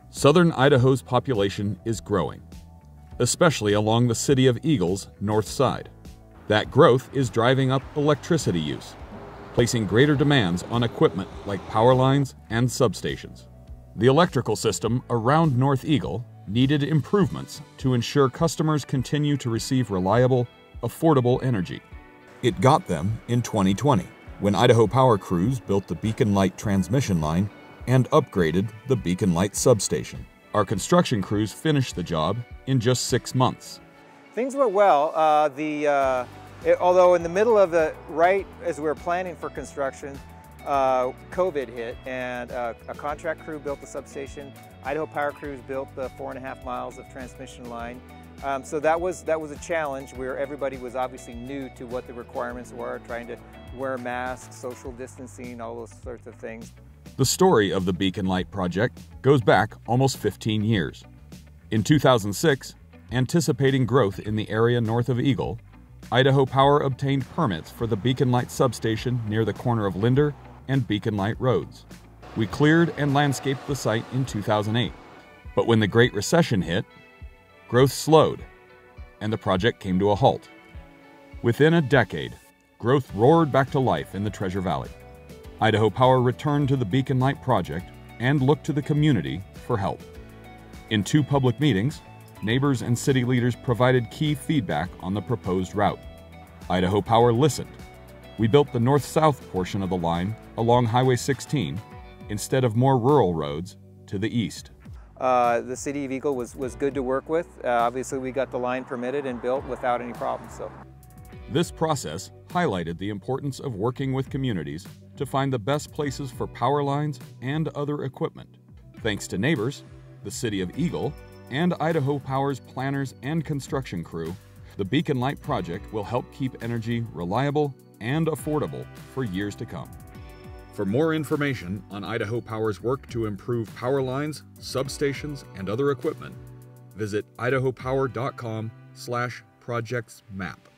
Southern Idaho's population is growing, especially along the City of Eagle's north side. That growth is driving up electricity use, placing greater demands on equipment like power lines and substations. The electrical system around North Eagle needed improvements to ensure customers continue to receive reliable, affordable energy. It got them in 2020, when Idaho Power crews built the Beacon Light transmission line and upgraded the Beacon Light substation. Our construction crews finished the job in just 6 months. Things went well. Although in the middle of it, right as we were planning for construction, COVID hit, and a contract crew built the substation. Idaho Power crews built the 4.5 miles of transmission line. So that was a challenge where everybody was obviously new to what the requirements were, trying to wear masks, social distancing, all those sorts of things. The story of the Beacon Light project goes back almost 15 years. In 2006, anticipating growth in the area north of Eagle, Idaho Power obtained permits for the Beacon Light substation near the corner of Linder and Beacon Light roads. We cleared and landscaped the site in 2008. But when the Great Recession hit, growth slowed, and the project came to a halt. Within a decade, growth roared back to life in the Treasure Valley. Idaho Power returned to the Beacon Light project and looked to the community for help. In 2 public meetings, neighbors and city leaders provided key feedback on the proposed route. Idaho Power listened. We built the north-south portion of the line along Highway 16 instead of more rural roads to the east. The City of Eagle was good to work with. Obviously, we got the line permitted and built without any problems. This process highlighted the importance of working with communities to find the best places for power lines and other equipment. Thanks to neighbors, the City of Eagle, and Idaho Power's planners and construction crew, the Beacon Light project will help keep energy reliable and affordable for years to come. For more information on Idaho Power's work to improve power lines, substations, and other equipment, visit idahopower.com/projectsmap.